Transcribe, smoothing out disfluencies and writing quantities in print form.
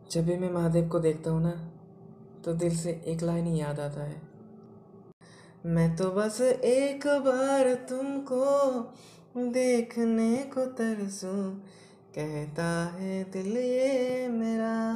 जब भी मैं महादेव को देखता हूँ ना, तो दिल से एक लाइन ही याद आता है। मैं तो बस एक बार तुमको देखने को तरसूं, कहता है दिल ये मेरा।